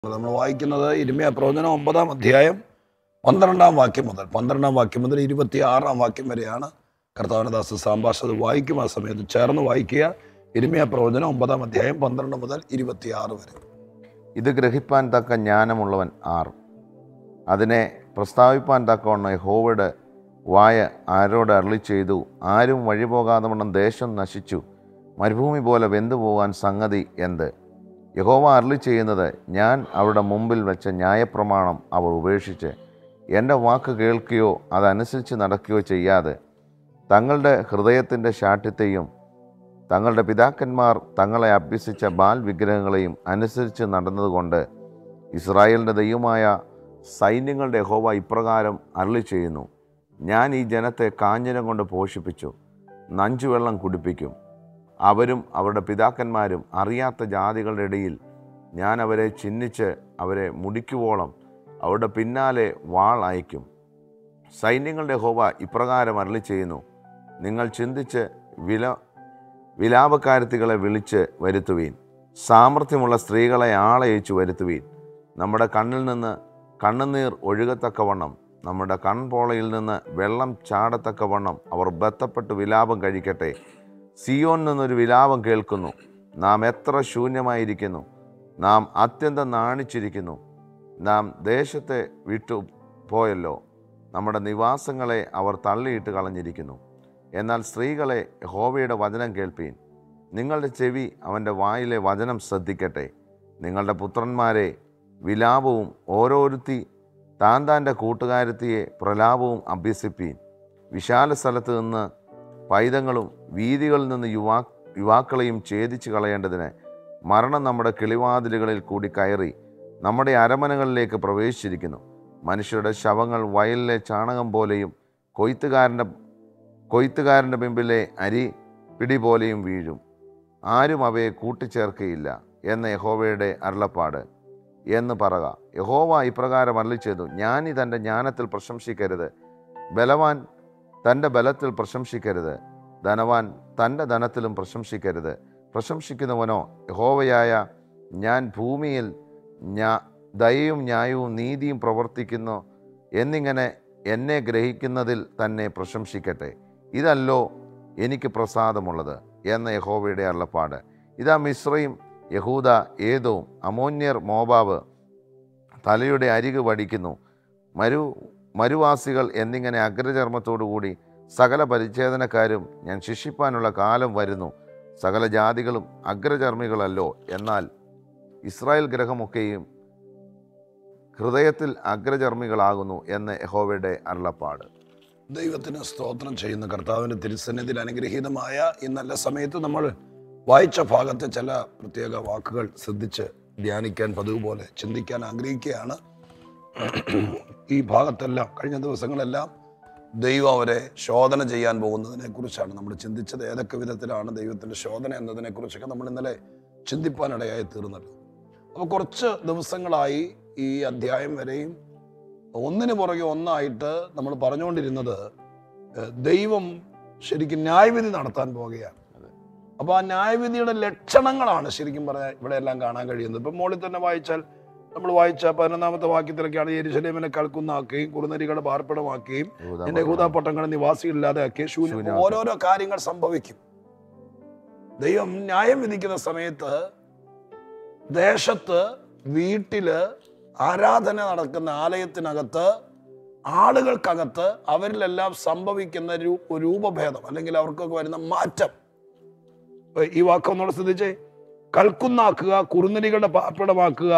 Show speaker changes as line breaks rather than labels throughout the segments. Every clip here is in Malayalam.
നമ്മൾ വായിക്കുന്നത് ഇരിമ്യാ പ്രവചനം 9-ാം അധ്യായം 12-ാം വാക്യം മുതൽ 26-ാം വാക്യം വരെയാണ് കർത്താവിന്റെ ദാസൻ സാംഭാഷ അത് വായിക്കും. ആ സമയത്ത് ചേർന്ന് വായിക്കുക. ഇരിമ്യാ പ്രവചനം 9-ാം അധ്യായം 12 മുതൽ 26 വരെ.
ഇത് ഗ്രഹിപ്പാൻ തക്ക ജ്ഞാനമുള്ളവൻ ആർ? അതിനെ പ്രസ്താവിപ്പാൻ തക്കവണ്ണം യഹോവയുടെ വായ ആരോട് അരുളി ചെയ്തു? ആരും വഴിപോകാതെ വണ്ണം ദേശം നശിച്ചു, മരുഭൂമി പോലെ വെന്തുപോകാൻ സംഗതി എന്ത്? യഹോവ അരുളി ചെയ്യുന്നത്, ഞാൻ അവരുടെ മുമ്പിൽ വെച്ച ന്യായപ്രമാണം അവർ ഉപേക്ഷിച്ച് എൻ്റെ വാക്ക് കേൾക്കുകയോ അതനുസരിച്ച് നടക്കുകയോ ചെയ്യാതെ തങ്ങളുടെ ഹൃദയത്തിൻ്റെ ശാഠ്യത്തെയും തങ്ങളുടെ പിതാക്കന്മാർ തങ്ങളെ അഭ്യസിച്ച ബാൽ വിഗ്രഹങ്ങളെയും അനുസരിച്ച് നടന്നതുകൊണ്ട് ഇസ്രായേലിൻ്റെ ദൈവമായ സൈന്യങ്ങളുടെ യഹോവ ഇപ്രകാരം അരുളി ചെയ്യുന്നു, ഞാൻ ഈ ജനത്തെ കാഞ്ഞിരം കൊണ്ട് പോഷിപ്പിച്ചു, നഞ്ചുവെള്ളം കുടിപ്പിക്കും. അവരും അവരുടെ പിതാക്കന്മാരും അറിയാത്ത ജാതികളുടെ ഇടയിൽ ഞാൻ അവരെ ചിഹ്നിച്ച് അവരെ മുടിക്കുവോളം അവരുടെ പിന്നാലെ വാൾ അയക്കും. സൈന്യങ്ങളുടെ യഹോവ ഇപ്രകാരം അരുളി ചെയ്യുന്നു, നിങ്ങൾ ചിന്തിച്ച് വിലാപക്കാരത്തികളെ വിളിച്ച് വരുത്തുവീൻ, സാമർഥ്യമുള്ള സ്ത്രീകളെ ആളയച്ചു വരുത്തുവീൻ. നമ്മുടെ കണ്ണിൽ നിന്ന് കണ്ണുനീർ ഒഴുകത്തക്കവണ്ണം, നമ്മുടെ കൺപോളയിൽ നിന്ന് വെള്ളം ചാടത്തക്കവണ്ണം അവർ ബന്ധപ്പെട്ട് വിലാപം കഴിക്കട്ടെ. സിയോനിൽ നിന്നൊരു വിലാപം കേൾക്കുന്നു, നാം എത്ര ശൂന്യമായിരിക്കുന്നു, നാം അത്യന്തം നാണിച്ചിരിക്കുന്നു, നാം ദേശത്തെ വിട്ടു പോയല്ലോ, നമ്മുടെ നിവാസങ്ങളെ അവർ തള്ളിയിട്ട് കളഞ്ഞിരിക്കുന്നു. എന്നാൽ സ്ത്രീകളെ യഹോവയുടെ വചനം കേൾപ്പീൻ, നിങ്ങളുടെ ചെവി അവൻ്റെ വായിലെ വചനം ശ്രദ്ധിക്കട്ടെ. നിങ്ങളുടെ പുത്രന്മാരെ വിലാപവും ഓരോരുത്തി താൻ്റെ കൂട്ടുകാരത്തിയെ പ്രലാപവും അഭ്യസിപ്പീൻ. വിശാല സ്ഥലത്ത് നിന്ന് പൈതങ്ങളും വീതികളിൽ നിന്ന് യുവാക്കളെയും ഛേദിച്ച് കളയേണ്ടതിന് മരണം നമ്മുടെ കിളിവാതിലുകളിൽ കൂടി കയറി നമ്മുടെ അരമനകളിലേക്ക് പ്രവേശിച്ചിരിക്കുന്നു. മനുഷ്യരുടെ ശവങ്ങൾ വയലിലെ ചാണകം പോലെയും കൊയ്ത്തുകാരൻ്റെ പിമ്പിലെ അരി പിടി പോലെയും വീഴും, ആരും അവയെ കൂട്ടിച്ചേർക്കയില്ല എന്ന് യഹോവയുടെ അരുളപ്പാട് എന്ന് പറക. യഹോവ ഇപ്രകാരം അരുളി ചെയ്തു, ജ്ഞാനി തൻ്റെ ജ്ഞാനത്തിൽ പ്രശംസിക്കരുത്, ബലവാൻ തൻ്റെ ബലത്തിൽ പ്രശംസിക്കരുത്, ധനവാൻ തൻ്റെ ധനത്തിലും പ്രശംസിക്കരുത്. പ്രശംസിക്കുന്നവനോ യഹോവയായ ഞാൻ ഭൂമിയിൽ ദയയും ന്യായവും നീതിയും പ്രവർത്തിക്കുന്നു എന്നിങ്ങനെ എന്നെ ഗ്രഹിക്കുന്നതിൽ തന്നെ പ്രശംസിക്കട്ടെ. ഇതല്ലോ എനിക്ക് പ്രസാദമുള്ളത് എന്ന് യഹോവയുടെ അരുളപ്പാട്. ഇതാ മിസ്രയീം, യഹൂദ, ഏദോം, അമ്മോന്യർ, മോവാബ് തലയുടെ അരികു വടിക്കുന്നു. മരുവാസികൾ എന്നിങ്ങനെ അഗ്രചർമ്മത്തോടുകൂടി സകല പരിച്ഛേദനക്കാരും ഞാൻ ശിക്ഷിപ്പാനുള്ള കാലം വരുന്നു. സകല ജാതികളും അഗ്രചർമ്മികളല്ലോ, എന്നാൽ ഇസ്രായേൽ ഗ്രഹമൊക്കെയും ഹൃദയത്തിൽ അഗ്രചർമ്മികളാകുന്നു എന്ന് യഹോവയുടെ അരുളപ്പാട്.
ദൈവത്തിന് സ്തോത്രം ചെയ്യുന്ന കർത്താവിൻ്റെ തിരുസന്നിധിയിൽ അനുഗ്രഹീതമായ ഈ നല്ല സമയത്ത് നമ്മൾ വായിച്ച ഭാഗത്തെ ചില പ്രത്യേക വാക്കുകൾ ശ്രദ്ധിച്ച് ധ്യാനിക്കാൻ, പതിവ് പോലെ ചിന്തിക്കാൻ ആഗ്രഹിക്കുകയാണ്. ഈ ഭാഗത്തെല്ലാം കഴിഞ്ഞ ദിവസങ്ങളെല്ലാം ദൈവം അവരെ ശോധന ചെയ്യാൻ പോകുന്നതിനെ കുറിച്ചാണ് നമ്മൾ ചിന്തിച്ചത്. ഏതൊക്കെ വിധത്തിലാണ് ദൈവത്തിൻ്റെ ശോധന എന്നതിനെ കുറിച്ചൊക്കെ നമ്മൾ ഇന്നലെ ചിന്തിപ്പാനിടയായി തീർന്നല്ലോ. അപ്പോൾ കുറച്ച് ദിവസങ്ങളായി ഈ അധ്യായം വരെയും ഒന്നിനു പുറകെ ഒന്നായിട്ട് നമ്മൾ പറഞ്ഞുകൊണ്ടിരുന്നത് ദൈവം ശരിക്കും ന്യായവിധി നടത്താൻ പോകുകയാണ്. അപ്പോൾ ആ ന്യായവിധിയുടെ ലക്ഷണങ്ങളാണ് ശരിക്കും പറഞ്ഞാൽ ഇവിടെ എല്ലാം കാണാൻ കഴിയുന്നത്. ഇപ്പം മോളിൽ തന്നെ വായിച്ചാൽ നമ്മൾ വായിച്ച 11-ാമത്തെ വാക്യത്തിലൊക്കെയാണ് യെരൂശലേമിനെ കൽക്കുന്നാക്കുകയും കുറുനരികളെ പാർപ്പിടമാക്കുകയും എന്റെ യഹൂദാപട്ടണങ്ങളെ നിവാസികളില്ലാതെ ആക്കിയ ശൂന്യം. ഓരോരോ കാര്യങ്ങൾ സംഭവിക്കും. ദൈവം ന്യായം വിധിക്കുന്ന സമയത്ത് ദേശത്ത്, വീട്ടില്, ആരാധന നടക്കുന്ന ആലയത്തിനകത്ത്, ആളുകൾക്കകത്ത് അവരിലെല്ലാം സംഭവിക്കുന്ന രൂപഭേദം അല്ലെങ്കിൽ അവർക്കൊക്കെ വരുന്ന മാറ്റം. ഈ വാക്കൊന്നുകൂടെ ശ്രദ്ധിച്ചേ. കൽക്കുന്നാക്കുക, കുറുനരികളുടെ പാർപ്പിടമാക്കുക,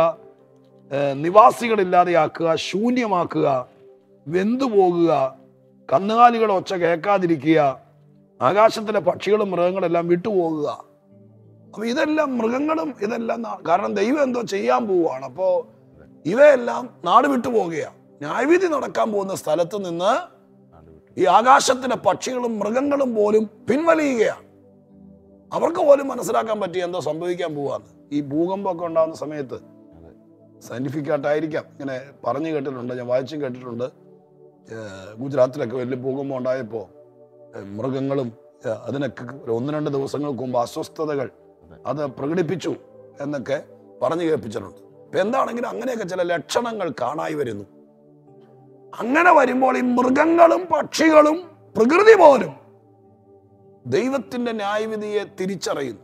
നിവാസികളില്ലാതെയാക്കുക, ശൂന്യമാക്കുക, വെന്തുപോകുക, കന്നുകാലികൾ ഒച്ച കേൾക്കാതിരിക്കുക, ആകാശത്തിലെ പക്ഷികളും മൃഗങ്ങളെല്ലാം വിട്ടുപോകുക. അപ്പൊ ഇതെല്ലാം മൃഗങ്ങളും ഇതെല്ലാം കാരണം ദൈവം എന്തോ ചെയ്യാൻ പോവുകയാണ്. അപ്പോ ഇവയെല്ലാം നാട് വിട്ടുപോകുകയാണ്. ന്യായവിധി നടക്കാൻ പോകുന്ന സ്ഥലത്ത് നിന്ന് ഈ ആകാശത്തിലെ പക്ഷികളും മൃഗങ്ങളും പോലും പിൻവലിയുകയാണ്. അവർക്ക് പോലും മനസ്സിലാക്കാൻ പറ്റി എന്തോ സംഭവിക്കാൻ പോവാന്ന്. ഈ ഭൂകമ്പമൊക്കെ ഉണ്ടാകുന്ന സമയത്ത് സയന്റിഫിക്കായിട്ടായിരിക്കാം ഇങ്ങനെ പറഞ്ഞു കേട്ടിട്ടുണ്ട്, ഞാൻ വായിച്ചും കേട്ടിട്ടുണ്ട്. ഗുജറാത്തിലൊക്കെ വലിയ ഭൂകമ്പം ഉണ്ടായപ്പോൾ മൃഗങ്ങളും അതിനൊക്കെ 1-2 ദിവസങ്ങൾക്ക് മുമ്പ് അസ്വസ്ഥതകൾ അത് പ്രകടിപ്പിച്ചു എന്നൊക്കെ പറഞ്ഞു കേൾപ്പിച്ചിട്ടുണ്ട്. എന്താണെങ്കിലും അങ്ങനെയൊക്കെ ചില ലക്ഷണങ്ങൾ കാണായി വരുന്നു. അങ്ങനെ വരുമ്പോൾ ഈ മൃഗങ്ങളും പക്ഷികളും പ്രകൃതി പോലും ദൈവത്തിന്റെ ന്യായവിധിയെ തിരിച്ചറിയുന്നു.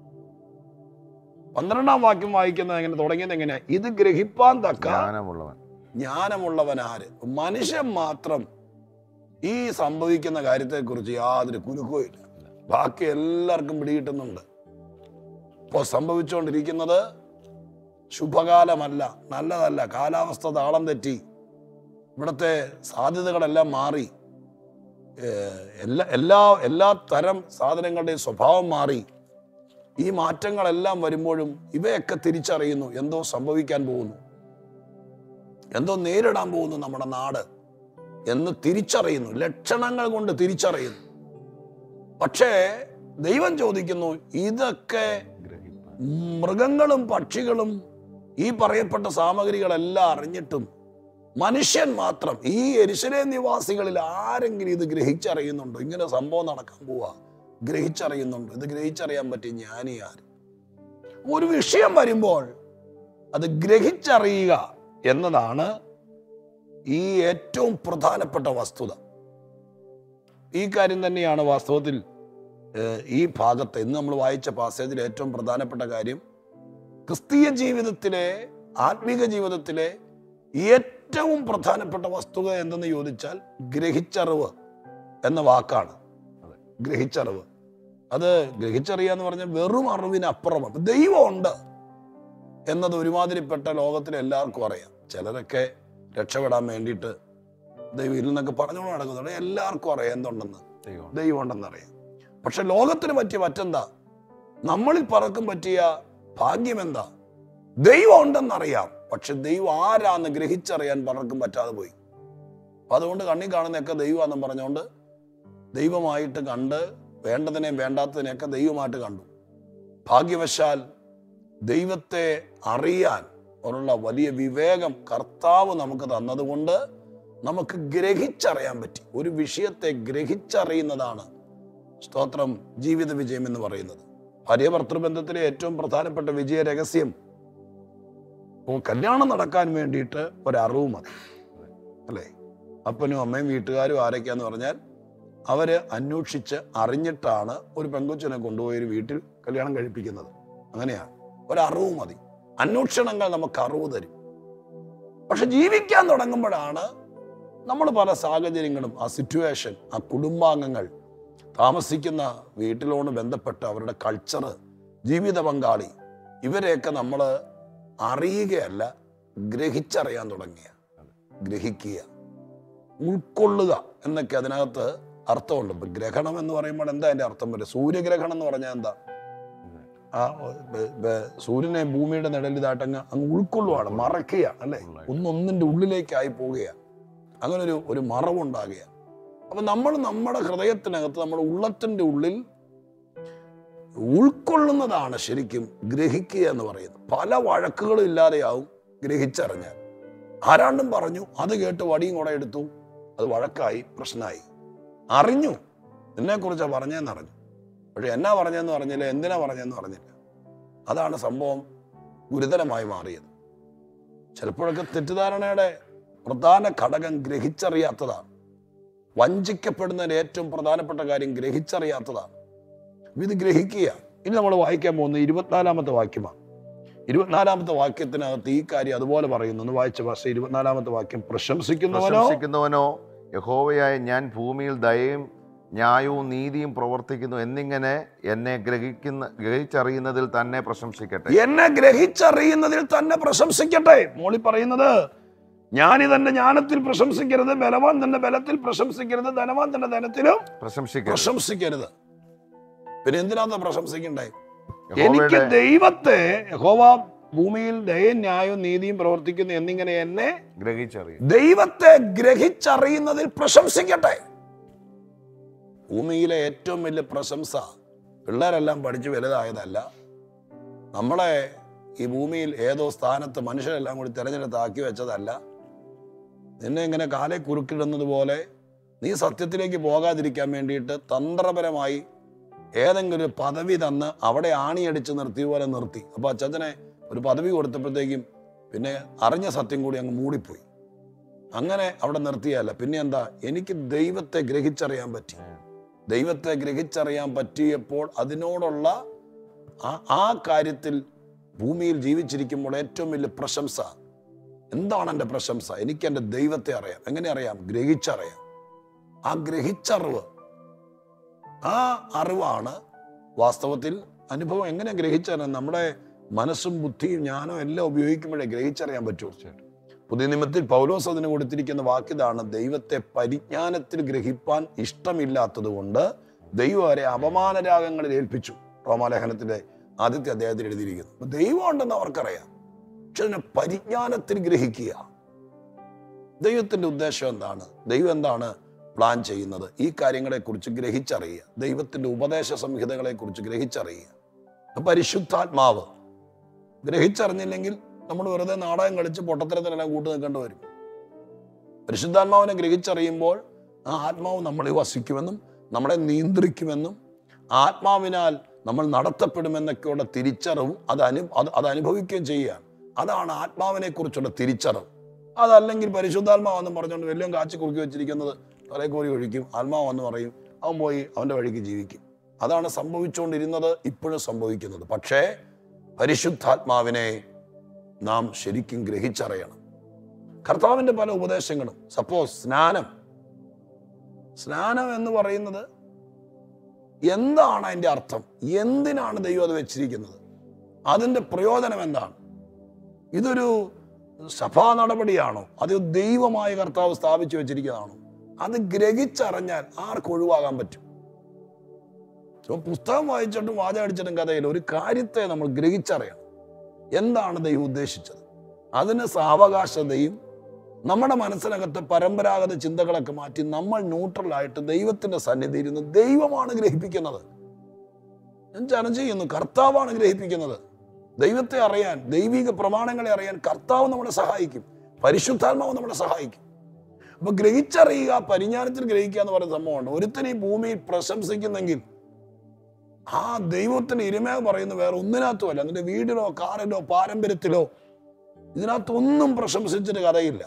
12-ാം വാക്യം വായിക്കുന്നത് എങ്ങനെ തുടങ്ങിയത് എങ്ങനെയാ? ഇത് ഗ്രഹിപ്പാൻ തക്ക ജ്ഞാനമുള്ളവൻ ആര്? മനുഷ്യൻ മാത്രം ഈ സംഭവിക്കുന്ന കാര്യത്തെക്കുറിച്ച് യാതൊരു കുലുക്കവും ഇല്ല. ബാക്കി എല്ലാവർക്കും പിടികിട്ടുന്നുണ്ട്. ഇപ്പോൾ സംഭവിച്ചുകൊണ്ടിരിക്കുന്നത് ശുഭകാലമല്ല, നല്ലതല്ല. കാലാവസ്ഥ താളം തെറ്റി, ഇവിടുത്തെ സാധ്യതകളെല്ലാം മാറി, എല്ലാ തരം സാധനങ്ങളുടെയും സ്വഭാവം മാറി. ഈ മാറ്റങ്ങളെല്ലാം വരുമ്പോഴും ഇവയൊക്കെ തിരിച്ചറിയുന്നു എന്തോ സംഭവിക്കാൻ പോകുന്നു, എന്തോ നേരിടാൻ പോകുന്നു നമ്മുടെ നാട് എന്ന് തിരിച്ചറിയുന്നു. ലക്ഷണങ്ങൾ കൊണ്ട് തിരിച്ചറിയുന്നു. പക്ഷേ ദൈവം ചോദിക്കുന്നു, ഇതൊക്കെ മൃഗങ്ങളും പക്ഷികളും ഈ പറയപ്പെട്ട സാമഗ്രികളെല്ലാം അറിഞ്ഞിട്ടും മനുഷ്യൻ മാത്രം, ഈ യെരുശലേം നിവാസികളിൽ ആരെങ്കിലും ഇത് ഗ്രഹിച്ചറിയുന്നുണ്ടോ? ഇങ്ങനെ സംഭവം നടക്കാൻ പോവാ, ഗ്രഹിച്ചറിയുന്നുണ്ടോ? ഇത് ഗ്രഹിച്ചറിയാൻ പറ്റിയ ജ്ഞാനി ആര്? ഒരു വിഷയം വരുമ്പോൾ അത് ഗ്രഹിച്ചറിയുക എന്നതാണ് ഈ ഏറ്റവും പ്രധാനപ്പെട്ട വസ്തുത. ഈ കാര്യം തന്നെയാണ് വാസ്തവത്തിൽ ഈ ഭാഗത്ത് ഇന്ന് നമ്മൾ വായിച്ച പാസേജിൽ ഏറ്റവും പ്രധാനപ്പെട്ട കാര്യം. ക്രിസ്തീയ ജീവിതത്തിലെ, ആത്മീക ജീവിതത്തിലെ ഏറ്റവും പ്രധാനപ്പെട്ട വസ്തുത എന്തെന്ന് ചോദിച്ചാൽ ഗ്രഹിച്ചറിവ് എന്ന വാക്കാണ്. ഗ്രഹിച്ചറിവ്. അത് ഗ്രഹിച്ചറിയുക എന്ന് പറഞ്ഞാൽ വെറും അറിവിനപ്പുറമാണ്. ദൈവമുണ്ട് എന്നത് ഒരുമാതിരിപ്പെട്ട ലോകത്തിലെ എല്ലാവർക്കും അറിയാം. ചിലരൊക്കെ രക്ഷപ്പെടാൻ വേണ്ടിയിട്ട് ദൈവം ഇല്ലെന്നൊക്കെ പറഞ്ഞുകൊണ്ട് നടക്കുന്നുണ്ട്. എല്ലാവർക്കും അറിയാം എന്തുണ്ടെന്ന്, ദൈവം ഉണ്ടെന്നറിയാം. പക്ഷെ ലോകത്തിന് പറ്റിയ മറ്റെന്താ? നമ്മളിൽ പലർക്കും പറ്റിയ ഭാഗ്യം എന്താ? ദൈവം ഉണ്ടെന്നറിയാം, പക്ഷെ ദൈവം ആരാന്ന് ഗ്രഹിച്ചറിയാൻ പലർക്കും പറ്റാതെ പോയി. അപ്പൊ അതുകൊണ്ട് കണ്ണി കാണുന്നതൊക്കെ ദൈവമാണെന്നും പറഞ്ഞുകൊണ്ട് ദൈവമായിട്ട് കണ്ട്, വേണ്ടതിനെയും വേണ്ടാത്തതിനെയൊക്കെ ദൈവമായിട്ട് കണ്ടു. ഭാഗ്യവശാൽ ദൈവത്തെ അറിയാൻ ഉള്ള വലിയ വിവേകം കർത്താവ് നമുക്ക് തന്നതുകൊണ്ട് നമുക്ക് ഗ്രഹിച്ചറിയാൻ പറ്റി. ഒരു വിഷയത്തെ ഗ്രഹിച്ചറിയുന്നതാണ് സ്തോത്രം ജീവിത വിജയം എന്ന് പറയുന്നത്. ഭാര്യ ഭർത്തൃബന്ധത്തിലെ ഏറ്റവും പ്രധാനപ്പെട്ട വിജയ രഹസ്യം കല്യാണം നടക്കാൻ വേണ്ടിയിട്ട് ഒരറിവ് മതി, അല്ലേ? അപ്പനും അമ്മയും വീട്ടുകാരും ആരൊക്കെയാന്ന് പറഞ്ഞാൽ അവര് അന്വേഷിച്ച് അറിഞ്ഞിട്ടാണ് ഒരു പെൺകൊച്ചിനെ കൊണ്ടുപോയി ഒരു വീട്ടിൽ കല്യാണം കഴിപ്പിക്കുന്നത്. അങ്ങനെയാണ്. ഒരറിവ് മതി. അന്വേഷണങ്ങൾ നമുക്ക് അറിവ് തരും. പക്ഷെ ജീവിക്കാൻ തുടങ്ങുമ്പോഴാണ് നമ്മൾ പല സാഹചര്യങ്ങളും, ആ സിറ്റുവേഷൻ, ആ കുടുംബാംഗങ്ങൾ, താമസിക്കുന്ന വീട്ടിലോട് ബന്ധപ്പെട്ട് അവരുടെ കൾച്ചർ, ജീവിത പങ്കാളി, ഇവരെയൊക്കെ നമ്മൾ അറിയുകയല്ല, ഗ്രഹിച്ചറിയാൻ തുടങ്ങിയ. ഗ്രഹിക്കുക, ഉൾക്കൊള്ളുക എന്നൊക്കെ അതിനകത്ത് അർത്ഥമുണ്ട്. ഇപ്പൊ ഗ്രഹണം എന്ന് പറയുമ്പോൾ എന്താ അതിന്റെ അർത്ഥം വരും? സൂര്യഗ്രഹണം എന്ന് പറഞ്ഞാൽ എന്താ? ആ സൂര്യനെ ഭൂമിയുടെ നിഴലിതായിട്ട് അങ്ങ് ഉൾക്കൊള്ളുകയാണ്, മറക്കുകയാണ്, അല്ലെ? ഒന്നൊന്നിന്റെ ഉള്ളിലേക്കായി പോവുകയാണ്. അങ്ങനെ ഒരു മറവുണ്ടാകുകയാണ്. അപ്പൊ നമ്മൾ നമ്മുടെ ഹൃദയത്തിനകത്ത്, നമ്മുടെ ഉള്ളത്തിന്റെ ഉള്ളിൽ ഉൾക്കൊള്ളുന്നതാണ് ശരിക്കും ഗ്രഹിക്കുക എന്ന് പറയുന്നത്. പല വഴക്കുകളും ഇല്ലാതെയാവും ഗ്രഹിച്ചറിഞ്ഞാൽ. ആരാണ്ടും പറഞ്ഞു, അത് കേട്ട് വടിയും കൂടെ എടുത്തു, അത് വഴക്കായി, പ്രശ്നമായി. അറിഞ്ഞു, എന്നെക്കുറിച്ചാ പറഞ്ഞെന്നറിഞ്ഞു, പക്ഷെ എന്നാ പറഞ്ഞെന്ന് പറഞ്ഞില്ല, എന്തിനാ പറഞ്ഞെന്ന് പറഞ്ഞില്ല. അതാണ് സംഭവം ഗുരുതരമായി മാറിയത്. ചിലപ്പോഴൊക്കെ തെറ്റിദ്ധാരണയുടെ പ്രധാന ഘടകം ഗ്രഹിച്ചറിയാത്തതാണ്. വഞ്ചിക്കപ്പെടുന്നതിന് ഏറ്റവും പ്രധാനപ്പെട്ട കാര്യം ഗ്രഹിച്ചറിയാത്തതാണ്. ഇത് ഗ്രഹിക്കുക. ഇനി നമ്മൾ വായിക്കാൻ പോകുന്നത് 24-ാമത്തെ വാക്യമാണ്. 24-ാമത്തെ വാക്യത്തിനകത്ത് ഈ കാര്യം അതുപോലെ പറയുന്നു. ഒന്ന് വായിച്ച ഭാഷ 24-ാമത്തെ വാക്യം. പ്രശംസിക്കുന്നവനോ
യഹോവയായ ഞാൻ ഭൂമിയിൽ ദയയും ന്യായവും നീതിയും പ്രവർത്തിക്കുന്നു എന്നിങ്ങനെ എന്നെ ഗ്രഹിച്ചറിയുന്നതിൽ തന്നെ പ്രശംസിക്കട്ടെ.
എന്നെ ഗ്രഹിച്ചറിയുന്നതിൽ തന്നെ പ്രശംസിക്കട്ടെ. മോളി പറയുന്നത്, ജ്ഞാനി ജ്ഞാനത്തിൽ പ്രശംസിക്കരുത്, ബലവാൻ തന്റെ ബലത്തിൽ പ്രശംസിക്കരുത്, ധനവാൻ തന്റെ ധനത്തിലും പ്രശംസിക്കരുത്. പിന്നെ എന്തിനാ പ്രശംസിക്കണ്ടേ? എനിക്ക് ദൈവത്തെ, യഹോവ ഭൂമിയിൽ ദയയും ന്യായവും നീതിയും പ്രവർത്തിക്കുന്നു എന്നിങ്ങനെ എന്നെ ദൈവത്തെ ഗ്രഹിച്ചറിയുന്നതിൽ പ്രശംസിക്കട്ടെ. ഭൂമിയിലെ ഏറ്റവും വലിയ പ്രശംസ പിള്ളേരെല്ലാം പഠിച്ച് വലുതായതല്ല. നമ്മളെ ഈ ഭൂമിയിൽ ഏതോ സ്ഥാനത്ത് മനുഷ്യരെല്ലാം കൂടി തിരഞ്ഞെടുത്താക്കി വെച്ചതല്ല. നിന്നെ ഇങ്ങനെ കാലെ കുറുക്കിടുന്നത് പോലെ നീ സത്യത്തിലേക്ക് പോകാതിരിക്കാൻ വേണ്ടിയിട്ട് തന്ത്രപരമായി ഏതെങ്കിലും ഒരു പദവി തന്ന് അവിടെ ആണിയടിച്ച് നിർത്തിയ പോലെ നിർത്തി. അപ്പൊ അച്ഛനെ ഒരു പദവി കൊടുത്തപ്പോഴത്തേക്കും പിന്നെ അറിഞ്ഞ സത്യം കൂടി അങ്ങ് മൂടിപ്പോയി. അങ്ങനെ അവിടെ നിർത്തിയല്ല. പിന്നെ എന്താ, എനിക്ക് ദൈവത്തെ ഗ്രഹിച്ചറിയാൻ പറ്റി. ദൈവത്തെ ഗ്രഹിച്ചറിയാൻ പറ്റിയപ്പോൾ അതിനോടുള്ള ആ കാര്യത്തിൽ ഭൂമിയിൽ ജീവിച്ചിരിക്കുമ്പോൾ ഏറ്റവും വലിയ പ്രശംസ. എന്താണ് എൻ്റെ പ്രശംസ? എനിക്ക് എൻ്റെ ദൈവത്തെ അറിയാം. എങ്ങനെ അറിയാം? ഗ്രഹിച്ചറിയാം. ആ ഗ്രഹിച്ചറിവ്, ആ അറിവാണ് വാസ്തവത്തിൽ അനുഭവം. എങ്ങനെ ഗ്രഹിച്ചറിയാം? നമ്മുടെ മനസ്സും ബുദ്ധിയും ജ്ഞാനവും എല്ലാം ഉപയോഗിക്കുമ്പോഴേ ഗ്രഹിച്ചറിയാൻ പറ്റുമോ? പുതിയ നിയമത്തിൽ പൗലോസ് അതിന് കൊടുത്തിരിക്കുന്ന വാക്കിതാണ്, ദൈവത്തെ പരിജ്ഞാനത്തിൽ ഗ്രഹിപ്പാൻ ഇഷ്ടമില്ലാത്തത് കൊണ്ട് ദൈവം അവരെ അപമാനരാഗങ്ങളിൽ ഏൽപ്പിച്ചു. റോമാലേഖനത്തിന്റെ ആദ്യത്തെ അധ്യായത്തിൽ എഴുതിയിരിക്കുന്നു. ദൈവം ഉണ്ടെന്ന് അവർക്കറിയാം, പക്ഷെ അതിനെ പരിജ്ഞാനത്തിൽ ഗ്രഹിക്കുക. ദൈവത്തിന്റെ ഉദ്ദേശം എന്താണ്? ദൈവം എന്താണ് പ്ലാൻ ചെയ്യുന്നത്? ഈ കാര്യങ്ങളെക്കുറിച്ച് ഗ്രഹിച്ചറിയുക. ദൈവത്തിന്റെ ഉപദേശ സംഹിതകളെക്കുറിച്ച് ഗ്രഹിച്ചറിയുക. പരിശുദ്ധാത്മാവ് ഗ്രഹിച്ചറിഞ്ഞില്ലെങ്കിൽ നമ്മൾ വെറുതെ നാടകം കളിച്ച് പൊട്ടത്തരത്തിനെല്ലാം കൂട്ടു നിൽക്കേണ്ടി വരും. പരിശുദ്ധാത്മാവിനെ ഗ്രഹിച്ചറിയുമ്പോൾ ആ ആത്മാവ് നമ്മളിൽ വസിക്കുമെന്നും നമ്മളെ നിയന്ത്രിക്കുമെന്നും ആത്മാവിനാൽ നമ്മൾ നടത്തപ്പെടുമെന്നൊക്കെയുള്ള തിരിച്ചറിവും അത് അനുഭവിക്കുകയും ചെയ്യുകയാണ്. അതാണ് ആത്മാവിനെ കുറിച്ചുള്ള തിരിച്ചറിവ്. അതല്ലെങ്കിൽ പരിശുദ്ധാത്മാവെന്ന് പറഞ്ഞുകൊണ്ട് വലിയ കാച്ചി കുറുക്കി വെച്ചിരിക്കുന്നത് തലക്കോരി ഒഴിക്കും, ആത്മാവെന്ന് പറയും, അവൻ പോയി അവൻ്റെ വഴിക്ക് ജീവിക്കും. അതാണ് സംഭവിച്ചുകൊണ്ടിരുന്നത്, ഇപ്പോഴും സംഭവിക്കുന്നത്. പക്ഷേ പരിശുദ്ധാത്മാവിനെ നാം ശരിക്കും ഗ്രഹിച്ചറിയണം. കർത്താവിൻ്റെ പല ഉപദേശങ്ങളും, സപ്പോസ് സ്നാനം എന്ന് പറയുന്നത് എന്താണ്? അതിൻ്റെ അർത്ഥം എന്തിനാണ് ദൈവം അത് വെച്ചിരിക്കുന്നത്? അതിൻ്റെ പ്രയോജനം എന്താണ്? ഇതൊരു സഭാ നടപടിയാണോ? അത് ദൈവമായ കർത്താവ് സ്ഥാപിച്ചു വെച്ചിരിക്കുന്നതാണോ? അത് ഗ്രഹിച്ചറിഞ്ഞാൽ ആർക്ക് ഒഴിവാകാൻ പറ്റും? പുസ്തകം വായിച്ചിട്ടും വാചകടിച്ചിട്ടും കഥയിൽ ഒരു കാര്യത്തെ നമ്മൾ ഗ്രഹിച്ചറിയണം. എന്താണ് ദൈവം ഉദ്ദേശിച്ചത്? അതിന് സാവകാശതയും നമ്മുടെ മനസ്സിനകത്തെ പരമ്പരാഗത ചിന്തകളൊക്കെ മാറ്റി നമ്മൾ ന്യൂട്രലായിട്ട് ദൈവത്തിന്റെ സന്നിധിയിൽ ഇരുന്ന് ദൈവമാണ് ഗ്രഹിപ്പിക്കുന്നത്. ഞാൻ ചലഞ്ച് ചെയ്യുന്നു, കർത്താവാണ് ഗ്രഹിപ്പിക്കുന്നത്. ദൈവത്തെ അറിയാൻ, ദൈവിക പ്രമാണങ്ങളെ അറിയാൻ കർത്താവ് നമ്മളെ സഹായിക്കും, പരിശുദ്ധാത്മാവ് നമ്മളെ സഹായിക്കും. അപ്പൊ ഗ്രഹിച്ചറിയുക, പരിജ്ഞാനത്തിൽ ഗ്രഹിക്കുക എന്ന് പറയുന്ന സംഭവമുണ്ട്. ഒരുത്തൻ ഈ ഭൂമിയിൽ പ്രശംസിക്കുന്നെങ്കിൽ ആ ദൈവത്തിന് ഇരിമ പറയുന്നത് വേറെ ഒന്നിനകത്തുമല്ല. അതിന്റെ വീടിലോ കാറിലോ പാരമ്പര്യത്തിലോ ഇതിനകത്തൊന്നും പ്രശംസിച്ചിട്ട് കഥയില്ല.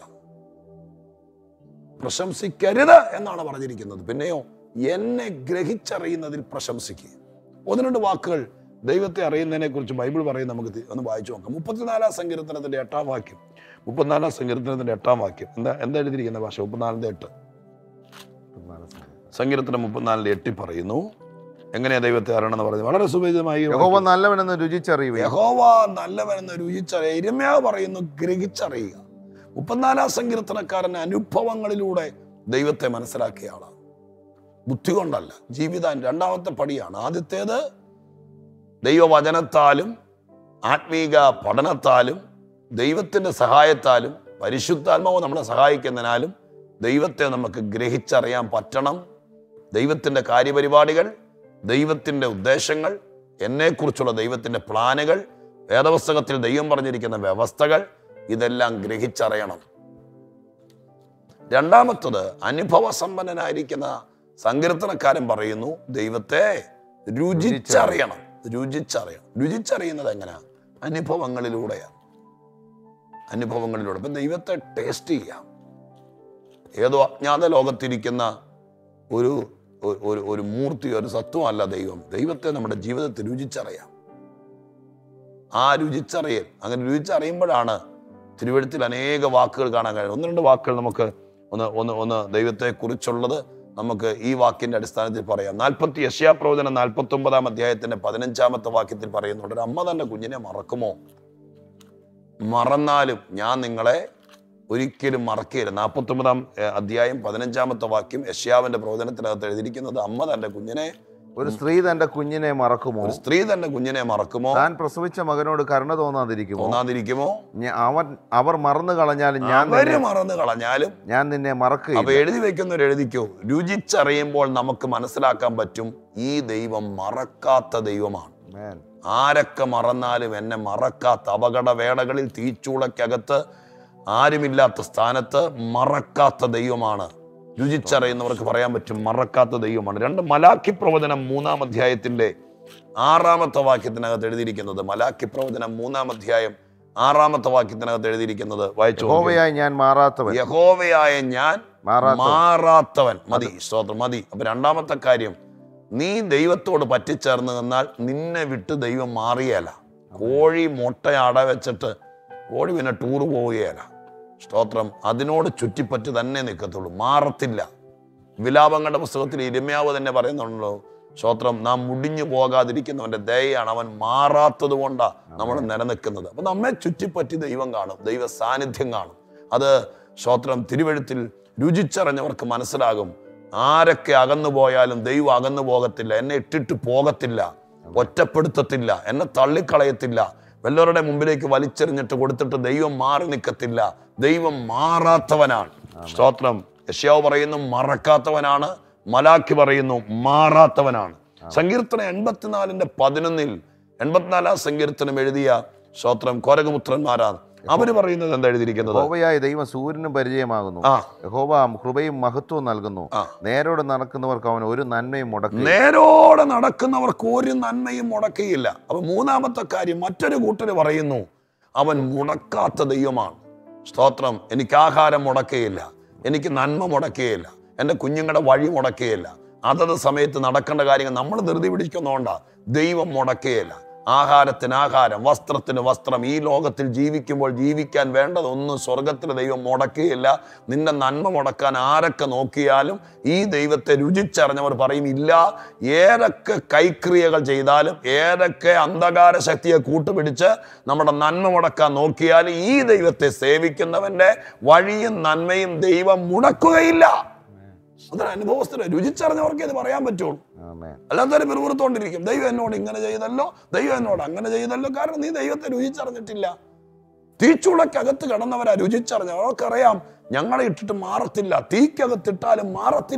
പ്രശംസിക്കരുത് എന്നാണ് പറഞ്ഞിരിക്കുന്നത്. പിന്നെയോ എന്നെ ഗ്രഹിച്ചറിയുന്നതിൽ പ്രശംസിക്കുക. ഒന്ന് രണ്ട് വാക്കുകൾ ദൈവത്തെ അറിയുന്നതിനെ കുറിച്ച് ബൈബിൾ പറയും. നമുക്ക് ഒന്ന് വായിച്ചു നോക്കാം. 34-ാം സങ്കീർത്തനത്തിന്റെ 8-ാം വാക്യം. 34-ാം സങ്കീർത്തനത്തിന്റെ 8-ാം വാക്യം എന്താ എഴുതിയിരിക്കുന്ന ഭാഷ? 34-ന്റെ 8. സങ്കീർത്തനം 34-8 പറയുന്നു. എങ്ങനെയാ ദൈവത്തെ അറിയണമെന്ന് പറയുന്നത്? വളരെ സുപരിചിതമായി,
യഹോവ നല്ലവനെന്ന് രുചിച്ചറിയുക.
യഹോവ നല്ലവനെന്ന് രുചിച്ചറിയുക. ഇരമ്യാവ് പറയുന്നു ഗ്രഹിച്ചറിയുക. 34-ാം സങ്കീർത്തനക്കാരൻ അനുഭവങ്ങളിലൂടെ ദൈവത്തെ മനസ്സിലാക്കിയ ആളാണ്, ബുദ്ധി കൊണ്ടല്ല. ജീവിതം രണ്ടാമത്തെ പടിയാണ്. ആദ്യത്തേത് ദൈവവചനത്താലും ആത്മീക പഠനത്താലും ദൈവത്തിന്റെ സഹായത്താലും പരിശുദ്ധാത്മാവ് നമ്മളെ സഹായിക്കുന്നതിനാലും ദൈവത്തെ നമുക്ക് ഗ്രഹിച്ചറിയാൻ പറ്റണം. ദൈവത്തിന്റെ കാര്യപരിപാടികൾ, ദൈവത്തിന്റെ ഉദ്ദേശങ്ങൾ, എന്നെക്കുറിച്ചുള്ള ദൈവത്തിന്റെ പ്ലാനുകൾ, വേദപുസ്തകത്തിൽ ദൈവം പറഞ്ഞിരിക്കുന്ന വ്യവസ്ഥകൾ, ഇതെല്ലാം ഗ്രഹിച്ചറിയണം. രണ്ടാമത്തത് അനുഭവസമ്പന്നനായിരിക്കുന്ന സങ്കീർത്തനക്കാരൻ പറയുന്നു ദൈവത്തെ രുചിച്ചറിയണം. രുചിച്ചറിയുന്നത് എങ്ങനെയാ? അനുഭവങ്ങളിലൂടെയാണ്. അനുഭവങ്ങളിലൂടെ. ഇപ്പം ദൈവത്തെ ടേസ്റ്റ് ചെയ്യാം. ഏതോ അജ്ഞാത ലോകത്തിരിക്കുന്ന ഒരു മൂർത്തി, ഒരു സത്വമല്ല ദൈവം. ദൈവത്തെ നമ്മുടെ ജീവിതത്തിൽ രുചിച്ചറിയാം. ആ രുചിച്ചറിയൽ, അങ്ങനെ രുചിച്ചറിയുമ്പോഴാണ് തിരുവെഴുത്തിൽ അനേക വാക്കുകൾ കാണാൻ കഴിയും. ഒന്ന് രണ്ട് വാക്കുകൾ നമുക്ക് ഒന്ന് ദൈവത്തെ കുറിച്ചുള്ളത് നമുക്ക് ഈ വാക്കിന്റെ അടിസ്ഥാനത്തിൽ പറയാം. യെശയ്യാപ്രവചനം 49-ാം അധ്യായത്തിന്റെ 15-ാമത്തെ വാക്യത്തിൽ പറയുന്നുണ്ട്, ഒരു അമ്മ തന്റെ കുഞ്ഞിനെ മറക്കുമോ? മറന്നാലും ഞാൻ നിങ്ങളെ ഒരിക്കലും മറക്കുകയില്ല. 49-ാം അധ്യായം 15-ാമത്തെ വാക്യം യെശയ്യാവിന്റെ പ്രവചനത്തിനകത്ത് എഴുതിയിരിക്കുന്നത്, അമ്മ തന്റെ കുഞ്ഞിനെ,
ഒരു സ്ത്രീ തന്റെ കുഞ്ഞിനെ മറക്കുമോ?
ഒരു സ്ത്രീ തന്റെ കുഞ്ഞിനെ മറക്കുമോ?
താൻ പ്രസവിച്ച മകനോട് കരുണ തോന്നാതിരിക്കുമോ? അവർ മറന്നു കളഞ്ഞാലും ഞാൻ നിന്നെ മറക്കുകയില്ല.
അപ്പൊ എഴുതി വെക്കുന്നവർ എഴുതിക്കോ. രുചിച്ചറിയുമ്പോൾ നമുക്ക് മനസ്സിലാക്കാൻ പറ്റും ഈ ദൈവം മറക്കാത്ത ദൈവമാണ്. ആരൊക്കെ മറന്നാലും എന്നെ മറക്കാത്ത, അപകടവേളകളിൽ തീച്ചൂളക്കകത്ത് ആരുമില്ലാത്ത സ്ഥാനത്ത് മറക്കാത്ത ദൈവമാണ്. രുചിച്ചറിയുന്നവർക്ക് പറയാൻ പറ്റും മറക്കാത്ത ദൈവമാണ്. 2 മലാക്കി പ്രവചനം 3-ാം അധ്യായത്തിന്റെ 6-ാമത്തെ വാക്യത്തിനകത്ത് എഴുതിയിരിക്കുന്നത്, മലാക്കി പ്രവചനം 3-ാം അധ്യായം 6-ാമത്തെ വാക്യത്തിനകത്ത് എഴുതിയിരിക്കുന്നത് വായിച്ചു.
യഹോവയായ ഞാൻ മാറാത്തവൻ.
യഹോവയായ ഞാൻ മാറാത്തവൻ. മതി, സ്തോത്രം, മതി. അപ്പൊ 2-ാമത്തെ കാര്യം, നീ ദൈവത്തോട് പറ്റിച്ചേർന്ന് നിന്നാൽ നിന്നെ വിട്ട് ദൈവം മാറിയല്ല. കോഴി മുട്ട അട വെച്ചിട്ട് കോഴി പിന്നെ ടൂർ പോവുകയല്ല. സ്തോത്രം, അതിനോട് ചുറ്റിപ്പറ്റി തന്നെ നിൽക്കത്തുള്ളൂ, മാറത്തില്ല. വിലാപങ്ങളുടെ പുസ്തകത്തിൽ ഇരമ്യാവ് തന്നെ പറയുന്നുണ്ടല്ലോ, സ്തോത്രം, നാം മുടിഞ്ഞു പോകാതിരിക്കുന്നവന്റെ ദയയാണ്, അവൻ മാറാത്തത് കൊണ്ടാണ് നമ്മൾ നിലനിൽക്കുന്നത്. അപ്പൊ നമ്മെ ചുറ്റിപ്പറ്റി ദൈവം കാണും, ദൈവ സാന്നിധ്യം കാണും. അത് സ്തോത്രം തിരുവെഴുത്തിൽ രുചിച്ചറിഞ്ഞവർക്ക് മനസ്സിലാകും. ആരൊക്കെ അകന്നു പോയാലും ദൈവം അകന്നു പോകത്തില്ല, എന്നെ ഇട്ടിട്ട് പോകത്തില്ല, ഒറ്റപ്പെടുത്തത്തില്ല, എന്നെ തള്ളിക്കളയത്തില്ല, വല്ലവരുടെ മുമ്പിലേക്ക് വലിച്ചെറിഞ്ഞിട്ട് കൊടുത്തിട്ട് ദൈവം മാറി നിൽക്കത്തില്ല. ദൈവം മാറാത്തവനാണ്. സ്തോത്രം. യെശയ്യാവ് പറയുന്നു മറക്കാത്തവനാണ്, മലാക്കി പറയുന്നു മാറാത്തവനാണ്. സങ്കീർത്തനം 84:11 84-ാം സങ്കീർത്തനം എഴുതിയ സ്തോത്രം കോരകപുത്രന്മാരാണ്. അവര് പറയുന്നത് എന്താ എഴുതിയിരിക്കുന്നത്?
യഹോവയായ ദൈവം സൂര്യനും പരിചയമാകുന്നു, യഹോവ കൃപയും മഹത്വവും നൽകുന്നു, നേരോടെ നടക്കുന്നവർക്ക് അവൻ ഒരു നന്മയും മുടക്കില്ല. നേരോടെ
നടക്കുന്നവർക്ക് ഒരു നന്മയും മുടക്കിയില്ല. അപ്പൊ 3-ാമത്തെ കാര്യം, മറ്റൊരു കൂട്ടര് പറയുന്നു അവൻ മുടക്കാത്ത ദൈവമാണ്. സ്തോത്രം. എനിക്ക് ആഹാരം മുടക്കുകയില്ല, എനിക്ക് നന്മ മുടക്കുകയില്ല, എൻ്റെ കുഞ്ഞുങ്ങളുടെ വഴി മുടക്കുകയില്ല. അതത് സമയത്ത് നടക്കേണ്ട കാര്യങ്ങൾ നമ്മൾ ധൃതി പിടിക്കുന്നതുകൊണ്ടാ. ദൈവം മുടക്കുകയില്ല. ആഹാരത്തിന് ആഹാരം, വസ്ത്രത്തിന് വസ്ത്രം, ഈ ലോകത്തിൽ ജീവിക്കുമ്പോൾ ജീവിക്കാൻ വേണ്ടതൊന്നും സ്വർഗത്തിൽ ദൈവം മുടക്കുകയില്ല. നിന്റെ നന്മ മുടക്കാൻ ആരൊക്കെ നോക്കിയാലും ഈ ദൈവത്തെ രുചിച്ചറിഞ്ഞവർ പറയും ഇല്ല. ഏതൊക്കെ കൈക്രിയകൾ ചെയ്താലും, ഏതൊക്കെ അന്ധകാര ശക്തിയെ കൂട്ടുപിടിച്ച് നമ്മുടെ നന്മ മുടക്കാൻ നോക്കിയാലും ഈ ദൈവത്തെ സേവിക്കുന്നവന്റെ വഴിയും നന്മയും ദൈവം മുടക്കുകയില്ല. അതൊരു അനുഭവസ്ഥര്, രുചിച്ചറിഞ്ഞവർക്ക് ഇത് പറയാൻ പറ്റുള്ളൂ. അല്ലാത്തൊരു പിറുപിറുത്തോണ്ടിരിക്കും, ദൈവം എന്നോട് ഇങ്ങനെ ചെയ്തല്ലോ, ദൈവം എന്നോട് അങ്ങനെ ചെയ്തല്ലോ. കാരണം നീ ദൈവത്തെ രുചിച്ചറിഞ്ഞിട്ടില്ല. തീച്ചുളക്കകത്ത് കിടന്നവരാ രുചിച്ചറിഞ്ഞ. അവർക്കറിയാം ഞങ്ങളെ ഇട്ടിട്ട് മാറത്തില്ല, തീക്കകത്തിട്ടാലും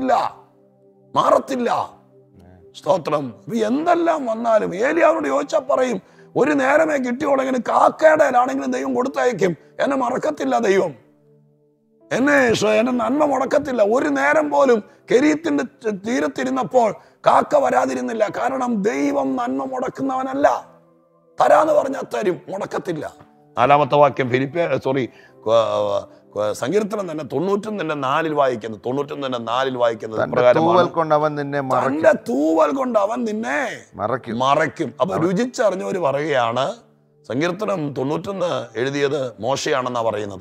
മാറത്തില്ല. സ്തോത്രം. എന്തെല്ലാം വന്നാലും ഏലിയാവിനോട് ചോദിച്ചാൽ പറയും, ഒരു നേരമേ കിട്ടിയോളെങ്കിലും കാക്കയുടെ ആണെങ്കിലും ദൈവം കൊടുത്തയക്കും, എന്നെ മറക്കത്തില്ല ദൈവം, എന്നെ നന്മ മുടക്കത്തില്ല. ഒരു നേരം പോലും കെരീത്തിന്റെ തീരത്തിരുന്നപ്പോൾ കാക്ക വരാതിരുന്നില്ല. കാരണം ദൈവം നന്മ മുടക്കുന്നവനല്ല. തരാന്ന് പറഞ്ഞാൽ തരും, മുടക്കത്തില്ല. 4-ാമത്തെ വാക്യം സങ്കീർത്തനം തന്നെ 94 വായിക്കുന്നത്. 94 വായിക്കുന്നത്
തൂവൽ കൊണ്ട്
അവൻ നിന്നെ മറയ്ക്കും. അപ്പൊ രുചിച്ചറിഞ്ഞവര് പറയുകയാണ്, സങ്കീർത്തനം 91 എഴുതിയത് മോശയാണെന്നാ പറയുന്നത്.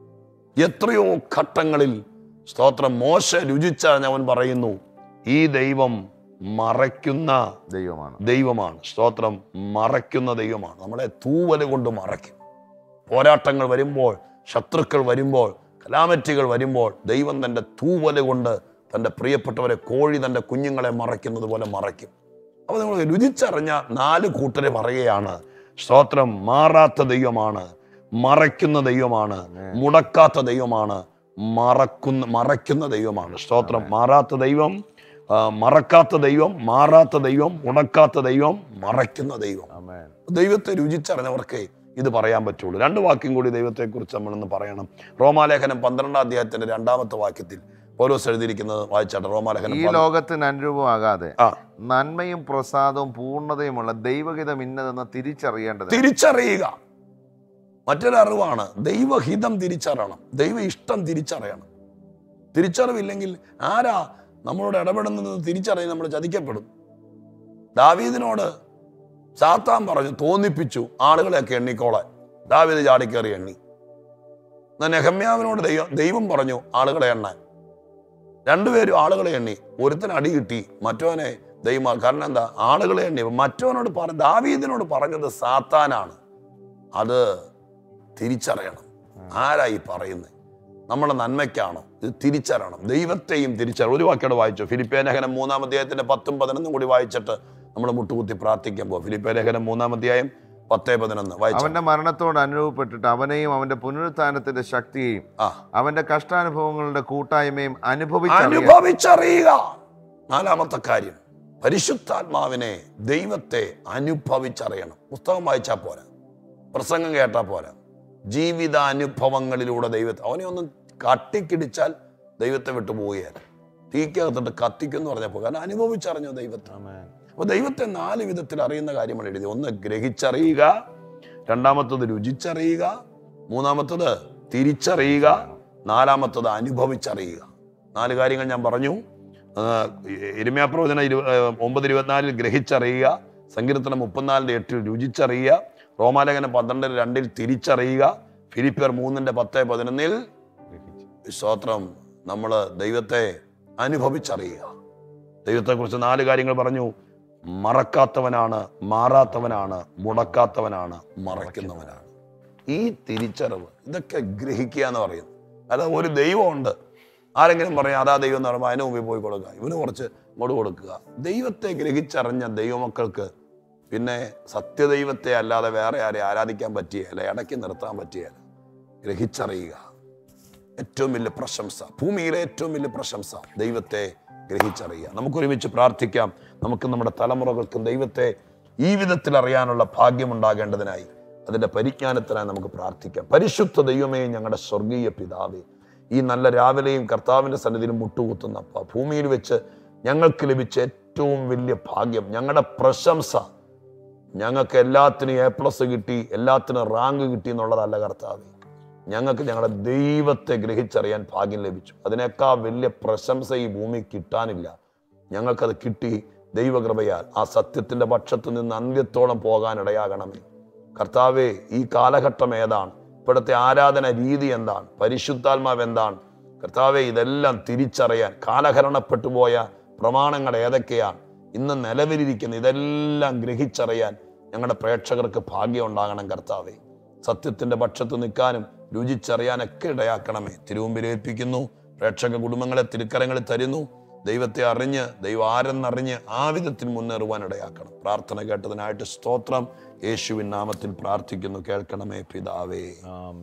എത്രയോ ഘട്ടങ്ങളിൽ സ്തോത്രം മോശ രുചിച്ചറിഞ്ഞവൻ പറയുന്നു ഈ ദൈവം മറയ്ക്കുന്ന ദൈവമാണ്. സ്തോത്രം. മറയ്ക്കുന്ന ദൈവമാണ്. നമ്മളെ തൂവല് കൊണ്ട് മറയ്ക്കും. പോരാട്ടങ്ങൾ വരുമ്പോൾ, ശത്രുക്കൾ വരുമ്പോൾ, കലാമറ്റികൾ വരുമ്പോൾ ദൈവം തൻ്റെ തൂവല് കൊണ്ട് തൻ്റെ പ്രിയപ്പെട്ടവരെ, കോഴി തൻ്റെ കുഞ്ഞുങ്ങളെ മറയ്ക്കുന്നത് പോലെ മറയ്ക്കും. അപ്പോൾ നമ്മൾ രുചിച്ചറിഞ്ഞ 4 കൂട്ടരെ പറയുകയാണ്, സ്തോത്രം, മാറാത്ത ദൈവമാണ്, മറയ്ക്കുന്ന ദൈവമാണ്, മുടക്കാത്ത ദൈവമാണ്, മറയ്ക്കുന്ന ദൈവമാണ്. സ്തോത്രം. മാറാത്ത ദൈവം, മറക്കാത്ത ദൈവം, മാറാത്ത ദൈവം, മുടക്കാത്ത ദൈവം, മറയ്ക്കുന്ന ദൈവം. ദൈവത്തെ രുചിച്ചറിഞ്ഞവർക്ക് ഇത് പറയാൻ പറ്റുള്ളൂ. 2 വാക്യം കൂടി ദൈവത്തെക്കുറിച്ച് നമ്മളൊന്ന് പറയണം. റോമാലേഖനം 12-ാം അധ്യായത്തിന്റെ 2-ാമത്തെ വാക്യത്തിൽ പൗലോസ് എഴുതിയിരിക്കുന്നത് വായിച്ചാട്ടെ. റോമാലേഖനം, ഈ
ലോകത്തിന് അനുരൂപമാകാതെ നന്മയും പ്രസാദവും പൂർണ്ണതയുമുള്ള ദൈവഹിതം ഇന്നതെന്ന് തിരിച്ചറിയുക. മറ്റൊരു അറിവാണ് ദൈവഹിതം തിരിച്ചറിയണം, ദൈവ ഇഷ്ടം തിരിച്ചറിയണം. തിരിച്ചറിവില്ലെങ്കിൽ ആരാ നമ്മളോട് ഇടപെടുന്നത് തിരിച്ചറിഞ്ഞ് നമ്മൾ ചതിക്കപ്പെടും. ദാവീദിനോട് സാത്താൻ പറഞ്ഞു, തോന്നിപ്പിച്ചു ആളുകളെയൊക്കെ എണ്ണിക്കോളാൻ. ദാവീദ് ചാടിക്കേറി എണ്ണി. നെഹമ്യാവിനോട് ദൈവം പറഞ്ഞു ആളുകളെ എണ്ണാൻ. 2 പേരും ആളുകളെ എണ്ണി. ഒരുത്തന് അടി കിട്ടി, മറ്റവനെ ദൈവം. കാരണം എന്താ? ആളുകളെ എണ്ണി. മറ്റവനോട് ദാവീദിനോട് പറഞ്ഞത് സാത്താനാണ്. അത് തിരിച്ചറിയണം. ആരായി പറയുന്നത്? നമ്മുടെ നന്മയ്ക്കാണോ? ഇത് തിരിച്ചറിയണം. ദൈവത്തെയും തിരിച്ചറിയണം. ഒരു വാക്യോടെ വായിച്ചു. ഫിലിപ്പിയ ലേഖനം 3-ാം അധ്യായത്തിന്റെ 10ഉം 11ഉം കൂടി വായിച്ചിട്ട് നമ്മൾ മുട്ടുകുത്തി പ്രാർത്ഥിക്കുമ്പോൾ, ഫിലിപ്പിയ ലേഖനം 3-ാം അധ്യായം 10-11 വായിച്ചു. അവന്റെ മരണത്തോട് അനുഭവപ്പെട്ടിട്ട് അവനെയും അവന്റെ പുനരുത്ഥാനത്തിന്റെ ശക്തിയെയും അവന്റെ കഷ്ടാനുഭവങ്ങളുടെ കൂട്ടായ്മയും
അനുഭവിച്ചറിയുക. 4-ാമത്തെ കാര്യം, പരിശുദ്ധാത്മാവിനെ, ദൈവത്തെ അനുഭവിച്ചറിയണം. പുസ്തകം വായിച്ചാൽ പോരാ, പ്രസംഗം കേട്ടാൽ പോരാ, ജീവിതാനുഭവങ്ങളിലൂടെ ദൈവത്തെ. അവനെ ഒന്ന് കട്ടിക്കിടിച്ചാൽ ദൈവത്തെ വിട്ടു പോവുകയാണ്. തീക്കകത്തിട്ട് കത്തിക്കെന്ന് പറഞ്ഞപ്പോൾ, കാരണം അനുഭവിച്ചറിഞ്ഞു ദൈവത്തെ. അപ്പൊ ദൈവത്തെ 4 വിധത്തിൽ അറിയുന്ന കാര്യമാണ് എഴുതി. 1 ഗ്രഹിച്ചറിയുക, രണ്ടാമത്തത് രുചിച്ചറിയുക, മൂന്നാമത്തത് തിരിച്ചറിയുക, നാലാമത്തത് അനുഭവിച്ചറിയുക. 4 കാര്യങ്ങൾ ഞാൻ പറഞ്ഞു. യിരെമ്യാ പ്രവചനം 9:24 ഗ്രഹിച്ചറിയുക, സങ്കീർത്തനം 34:8 രുചിച്ചറിയുക, റോമാലേഖനം 12:2 തിരിച്ചറിയുക, ഫിലിപ്പിയർ 3:10-11 സ്തോത്രം നമ്മൾ ദൈവത്തെ അനുഭവിച്ചറിയുക. ദൈവത്തെക്കുറിച്ച് 4 കാര്യങ്ങൾ പറഞ്ഞു. മറക്കാത്തവനാണ്, മാറാത്തവനാണ്, മുടക്കാത്തവനാണ്, മറയ്ക്കുന്നവനാണ്. ഈ തിരിച്ചറിവ്, ഇതൊക്കെ ഗ്രഹിക്കുക എന്ന് പറയുന്നത്. അല്ലാതെ ഒരു ദൈവമുണ്ട്, ആരെങ്കിലും പറയാം അതാ ദൈവം എന്ന് പറയുമ്പോൾ അതിന് മുമ്പിൽ പോയി കൊടുക്കുക, ഇവന് കുറച്ച് ഇങ്ങോട്ട് കൊടുക്കുക. ദൈവത്തെ ഗ്രഹിച്ചറിഞ്ഞ ദൈവമക്കൾക്ക് പിന്നെ സത്യദൈവത്തെ അല്ലാതെ വേറെ ആരെ ആരാധിക്കാൻ പറ്റുകയില്ല, ഇടയ്ക്ക് നിർത്താൻ പറ്റുകയില്ല. ഗ്രഹിച്ചറിയുക ഏറ്റവും വലിയ പ്രശംസ, ഭൂമിയിലെ ഏറ്റവും വലിയ പ്രശംസ ദൈവത്തെ ഗ്രഹിച്ചറിയുക. നമുക്കൊരുമിച്ച് പ്രാർത്ഥിക്കാം. നമുക്ക് നമ്മുടെ തലമുറകൾക്കും ദൈവത്തെ ഈ വിധത്തിൽ അറിയാനുള്ള ഭാഗ്യമുണ്ടാകേണ്ടതിനായി, അതിൻ്റെ പരിജ്ഞാനത്തിനായി നമുക്ക് പ്രാർത്ഥിക്കാം. പരിശുദ്ധ ദൈവമേ, ഞങ്ങളുടെ സ്വർഗീയ പിതാവേ, ഈ നല്ല രാവിലെയും കർത്താവിൻ്റെ സന്നിധിയിൽ മുട്ടുകുത്തുന്നപ്പ, ഭൂമിയിൽ വെച്ച് ഞങ്ങൾക്ക് ലഭിച്ച ഏറ്റവും വലിയ ഭാഗ്യം, ഞങ്ങളുടെ പ്രശംസ, ഞങ്ങൾക്ക് എല്ലാത്തിനും A+ കിട്ടി, എല്ലാത്തിനും റാങ്ക് കിട്ടി എന്നുള്ളതല്ല കർത്താവേ. ഞങ്ങൾക്ക് ഞങ്ങളുടെ ദൈവത്തെ ഗ്രഹിച്ചറിയാൻ ഭാഗ്യം ലഭിച്ചു. അതിനേക്കാൾ വലിയ പ്രശംസ ഈ ഭൂമി കിട്ടാനില്ല. ഞങ്ങൾക്കത് കിട്ടി. ദൈവകൃപയാൽ ആ സത്യത്തിൻ്റെ പക്ഷത്ത് നിന്ന് അന്ത്യത്തോളം പോകാനിടയാകണമേ കർത്താവേ. ഈ കാലഘട്ടം ഏതാണ്, ഇപ്പോഴത്തെ ആരാധന രീതി എന്താണ്, പരിശുദ്ധാത്മാവ് എന്താണ് കർത്താവേ, ഇതെല്ലാം തിരിച്ചറിയാൻ, കാലഹരണപ്പെട്ടു പോയ പ്രമാണങ്ങൾ ഏതൊക്കെയാണ് ഇന്ന് നിലവിലിരിക്കുന്നത്, ഇതെല്ലാം ഗ്രഹിച്ചറിയാൻ ഞങ്ങളുടെ പ്രേക്ഷകർക്ക് ഭാഗ്യം ഉണ്ടാകണം കർത്താവേ. സത്യത്തിൻ്റെ പക്ഷത്ത് നിൽക്കാനും രുചിച്ചറിയാനൊക്കെ ഇടയാക്കണമേ. തിരുമുമ്പിലേൽപ്പിക്കുന്നു. പ്രേക്ഷക കുടുംബങ്ങളെ തിരുക്കരങ്ങളിൽ തരുന്നു. ദൈവത്തെ അറിഞ്ഞ്, ദൈവം ആരെന്നറിഞ്ഞ് ആ വിധത്തിൽ മുന്നേറുവാൻ ഇടയാക്കണം. പ്രാർത്ഥന കേട്ടതിനായിട്ട് സ്തോത്രം. യേശുവിൻ നാമത്തിൽ പ്രാർത്ഥിക്കുന്നു. കേൾക്കണമേ പിതാവേ.